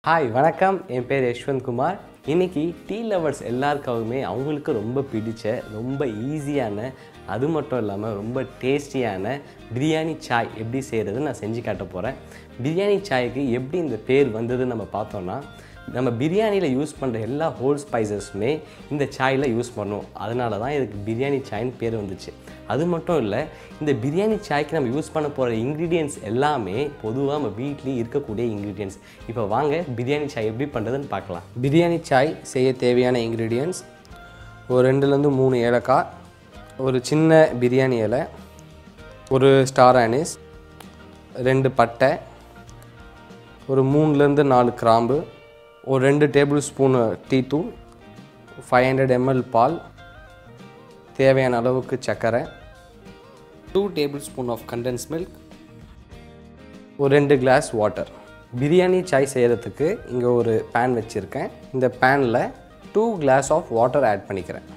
Hi வணக்கம், என் பேர் யஷ்வந்த் குமார். இன்றைக்கி டீ லவர்ஸ் எல்லாருக்காகவுமே அவங்களுக்கு ரொம்ப பிடிச்ச, ரொம்ப ஈஸியான, அது மட்டும் இல்லாமல் ரொம்ப டேஸ்டியான பிரியாணி சாய் எப்படி செய்கிறதுன்னு நான் செஞ்சு காட்ட போகிறேன். பிரியாணி சாய்க்கு எப்படி இந்த பேர் வந்ததுன்னு நம்ம பார்த்தோன்னா, நம்ம பிரியாணியில் யூஸ் பண்ணுற எல்லா ஹோல் ஸ்பைசஸுமே இந்த சாயில் யூஸ் பண்ணுவோம். அதனால தான் இதுக்கு பிரியாணி சாய்ன்னு பேர் வந்துச்சு. அது மட்டும் இல்லை, இந்த பிரியாணி சாய்க்கு நம்ம யூஸ் பண்ண போகிற இன்க்ரீடியன்ட்ஸ் எல்லாமே பொதுவாக நம்ம வீட்லேயே இருக்கக்கூடிய இன்க்ரீடியன்ட்ஸ். இப்போ வாங்க பிரியாணி சாய் எப்படி பண்ணுறதுன்னு பார்க்கலாம். பிரியாணி சாய் செய்ய தேவையான இன்க்ரீடியன்ட்ஸ்: ஒரு 2-3 ஏலக்காய், ஒரு சின்ன பிரியாணி இலை, ஒரு ஸ்டார் ஆனிஸ், 2 பட்டை, ஒரு 3-4 கிராம்பு, ஒரு 2 டேபிள் ஸ்பூனு டீ தூள், 500 ml பால், தேவையான அளவுக்கு சர்க்கரை, 2 tablespoon of condensed milk, ஒரு 2 கிளாஸ் வாட்டர். பிரியாணி சாய் செய்கிறதுக்கு இங்கே ஒரு பேன் வச்சுருக்கேன். இந்த பேனில் 2 கிளாஸ் ஆஃப் வாட்டர் ஆட் பண்ணிக்கிறேன்.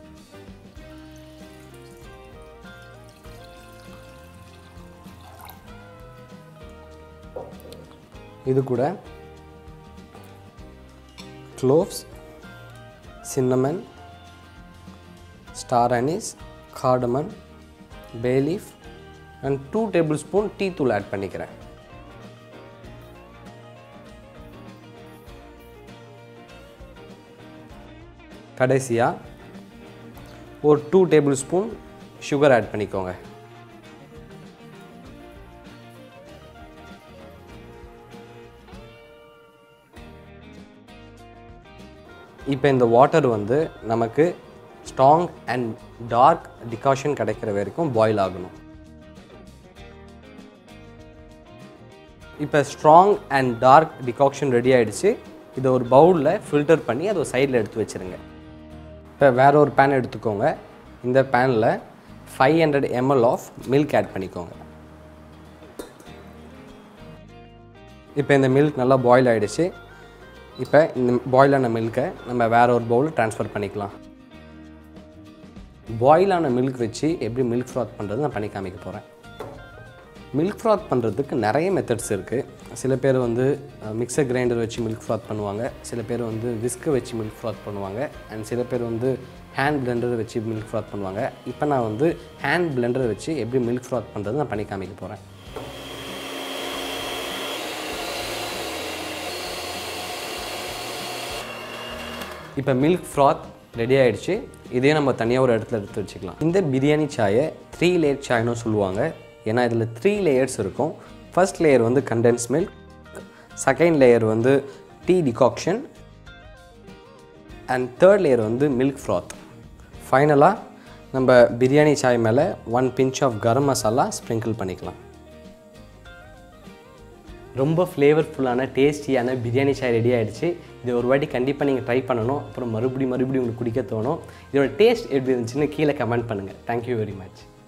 இது கூட cloves, cinnamon, star anise, cardamom, bay leaf and 2 tablespoon tea தூள் ஆட் பண்ணிக்கிறேன். கடைசியாக ஒரு 2 tablespoon சுகர் ஆட் பண்ணிக்கோங்க. இப்போ இந்த வாட்டர் வந்து நமக்கு ஸ்ட்ராங் அண்ட் டார்க் டிகாஷன் கிடைக்கிற வரைக்கும் பாயில் ஆகணும். இப்போ strong and dark decoction ready ஆகிடுச்சு. இதை ஒரு பவுலில் ஃபில்டர் பண்ணி அதை ஒரு சைடில் எடுத்து வச்சுருங்க. இப்போ வேறு ஒரு பேன் எடுத்துக்கோங்க. இந்த பேனில் 500 ml ஆஃப் மில்க் ஆட் பண்ணிக்கோங்க. இப்போ இந்த மில்க் நல்லா பாயில் ஆகிடுச்சு. இப்போ இந்த பாயிலான மில்கை நம்ம வேறு ஒரு பவுலில் ட்ரான்ஸ்ஃபர் பண்ணிக்கலாம். பாயிலான மில்க் வச்சு எப்படி மில்க் ஃப்ராத் பண்ணுறது நான் பண்ணி காமிக்க போகிறேன். மில்க் ஃப்ராத் பண்ணுறதுக்கு நிறைய மெத்தட்ஸ் இருக்குது. சில பேர் வந்து மிக்சர் கிரைண்டர் வச்சு மில்க் ஃப்ராத் பண்ணுவாங்க, சில பேர் வந்து விஸ்கை வச்சு மில்க் ஃப்ராத் பண்ணுவாங்க, அண்ட் சில பேர் வந்து ஹேண்ட் பிளெண்டரை வச்சு மில்க் ஃப்ராத் பண்ணுவாங்க. இப்போ நான் வந்து ஹேண்ட் பிளெண்டரை வச்சு எப்படி மில்க் ஃப்ராத் பண்ணுறது நான் பண்ணி காமிக்க போகிறேன். இப்போ மில்க் ஃப்ராத் ரெடி ஆகிடுச்சு. இதே நம்ம தனியாக ஒரு இடத்துல எடுத்து வச்சுக்கலாம். இந்த பிரியாணி சாயை 3 லேயர் சாய்னு சொல்லுவாங்க. ஏன்னா இதில் 3 லேயர்ஸ் இருக்கும். ஃபர்ஸ்ட் லேயர் வந்து கண்டென்ஸ் மில்க், செகண்ட் லேயர் வந்து tea decoction, and third layer வந்து மில்க் ஃப்ராத். ஃபைனலாக நம்ம பிரியாணி சாய் மேலே 1 pinch of garam masala sprinkle பண்ணிக்கலாம். ரொம்ப ஃப்ளேவர்ஃபுல்லான டேஸ்டியான பிரியாணி சாய் ரெடி ஆகிடுச்சு. இது ஒரு வாட்டி கண்டிப்பாக நீங்கள் ட்ரை பண்ணணும். அப்புறம் மறுபடியும் உங்களுக்கு குடிக்க தோணும். இதோட டேஸ்ட் எப்படி இருந்துச்சுன்னு கீழே கமெண்ட் பண்ணுங்கள். Thank you very much.